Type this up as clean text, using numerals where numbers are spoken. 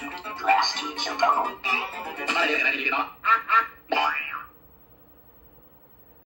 Class teacher go. まだ出てないけど。